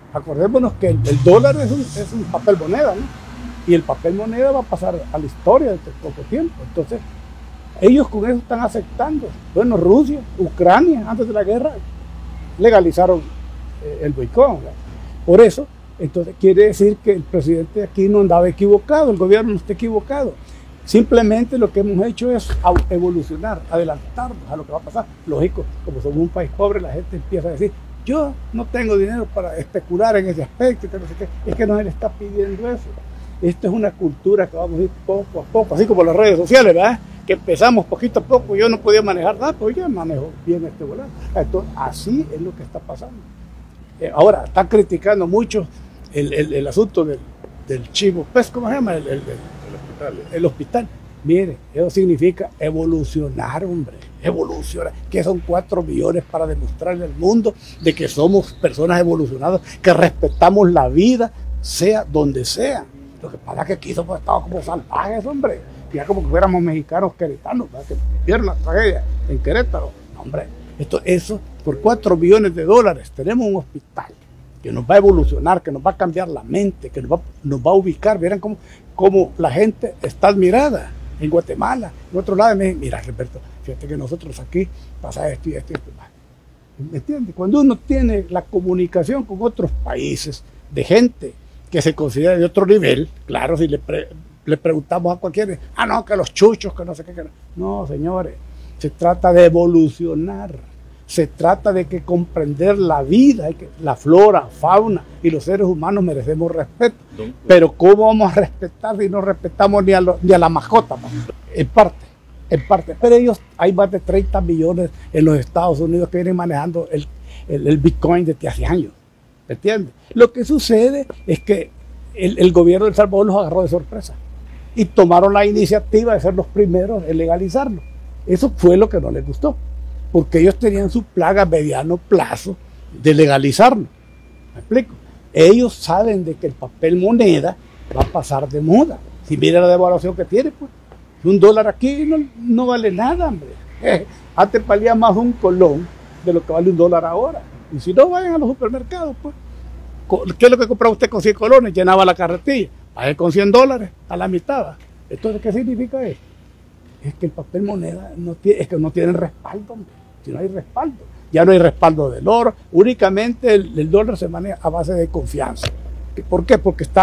Acordémonos que el dólar es un papel moneda, ¿no? Y el papel moneda va a pasar a la historia dentro de poco tiempo. Entonces, ellos con eso están aceptando. Bueno, Rusia, Ucrania, antes de la guerra, legalizaron el boicot, ¿verdad? Por eso, entonces quiere decir que el presidente aquí no andaba equivocado, el gobierno no está equivocado. Simplemente lo que hemos hecho es evolucionar, adelantarnos a lo que va a pasar. Lógico, como somos un país pobre, la gente empieza a decir, yo no tengo dinero para especular en ese aspecto, que no sé qué. Es que no se le está pidiendo eso. Esto es una cultura que vamos a ir poco a poco, así como las redes sociales, ¿verdad? Que empezamos poquito a poco, yo no podía manejar nada, pues yo manejo bien este volante. Entonces, así es lo que está pasando. Ahora, están criticando mucho el asunto del chivo, pues, ¿cómo se llama? El hospital. Mire, eso significa evolucionar, hombre, evolucionar, que son 4 millones para demostrarle al mundo de que somos personas evolucionadas, que respetamos la vida, sea donde sea. Lo que pasa es que aquí somos estados como salvajes, hombre, ya como que fuéramos mexicanos queretanos, ¿verdad? Que vieron la tragedia en Querétaro. Hombre, eso por 4 millones de dólares tenemos un hospital que nos va a evolucionar, que nos va a cambiar la mente, que nos va a ubicar. Vieran cómo la gente está admirada en Guatemala, en otro lado. Mira, Roberto, fíjate que nosotros aquí pasa esto y esto y esto. ¿Me entiendes? Cuando uno tiene la comunicación con otros países, de gente que se considera de otro nivel, claro, si le preguntamos a cualquiera, no, que los chuchos, que no sé qué. No, señores, se trata de evolucionar. Se trata de que comprender la vida, la flora, fauna y los seres humanos merecemos respeto. Pero ¿cómo vamos a respetar si no respetamos ni a la mascota? En parte. Pero ellos, hay más de 30 millones en los Estados Unidos que vienen manejando el Bitcoin desde hace años. ¿Me entiendes? Lo que sucede es que el gobierno de El Salvador los agarró de sorpresa y tomaron la iniciativa de ser los primeros en legalizarlo. Eso fue lo que no les gustó, porque ellos tenían su plaga a mediano plazo de legalizarlo. ¿Me explico? Ellos saben de que el papel moneda va a pasar de moda. Si mira la devaluación que tiene, pues $1 aquí no vale nada, hombre. Antes valía más un colón de lo que vale $1 ahora. Y si no, vayan a los supermercados, pues. ¿Qué es lo que compraba usted con 100 colones? Llenaba la carretilla. Pagué con $100 a la mitad. Entonces, ¿qué significa eso? Es que el papel moneda no tiene respaldo, hombre. Si no hay respaldo, ya no hay respaldo del oro, únicamente el dólar se maneja a base de confianza. ¿Por qué? Porque está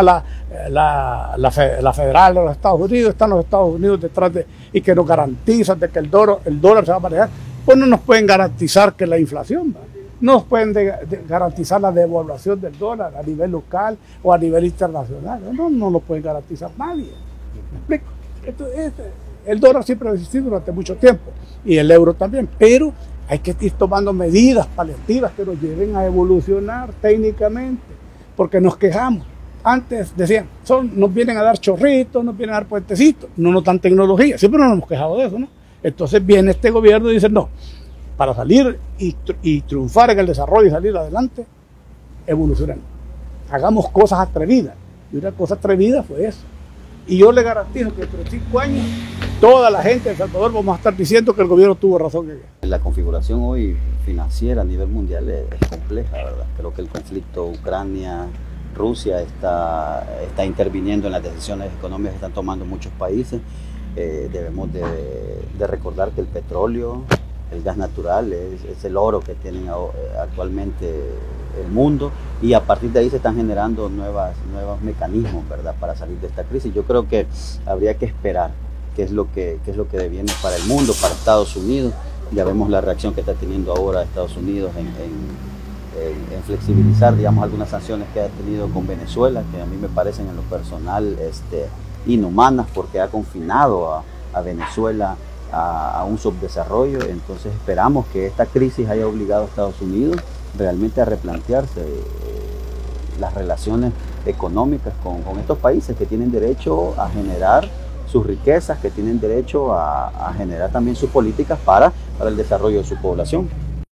la federal de los Estados Unidos, están los Estados Unidos detrás y que nos garantizan de que el dólar se va a manejar. Pues no nos pueden garantizar que la inflación va. No nos pueden garantizar la devaluación del dólar a nivel local o a nivel internacional. No lo pueden garantizar nadie. ¿Me explico? El dólar siempre ha existido durante mucho tiempo y el euro también, pero hay que ir tomando medidas paliativas que nos lleven a evolucionar técnicamente, porque nos quejamos. Antes decían, nos vienen a dar chorritos, nos vienen a dar puentecitos, no nos dan tecnología, siempre nos hemos quejado de eso, ¿no? Entonces viene este gobierno y dice, no, para salir y triunfar en el desarrollo y salir adelante, evolucionemos. Hagamos cosas atrevidas, y una cosa atrevida fue eso. Y yo le garantizo que dentro de 5 años, toda la gente de El Salvador vamos a estar diciendo que el gobierno tuvo razón. La configuración hoy financiera a nivel mundial es compleja, ¿verdad? Creo que el conflicto Ucrania-Rusia está interviniendo en las decisiones económicas que están tomando muchos países. Debemos de recordar que el petróleo, el gas natural, es el oro que tienen actualmente el mundo, y a partir de ahí se están generando nuevos mecanismos, ¿verdad?, para salir de esta crisis. Yo creo que habría que esperar qué es lo que deviene para el mundo, para Estados Unidos. Ya vemos la reacción que está teniendo ahora Estados Unidos en flexibilizar, digamos, algunas sanciones que ha tenido con Venezuela, que a mí me parecen en lo personal inhumanas, porque ha confinado a Venezuela a un subdesarrollo. Entonces esperamos que esta crisis haya obligado a Estados Unidos realmente a replantearse las relaciones económicas con estos países que tienen derecho a generar sus riquezas, que tienen derecho a generar también sus políticas para el desarrollo de su población.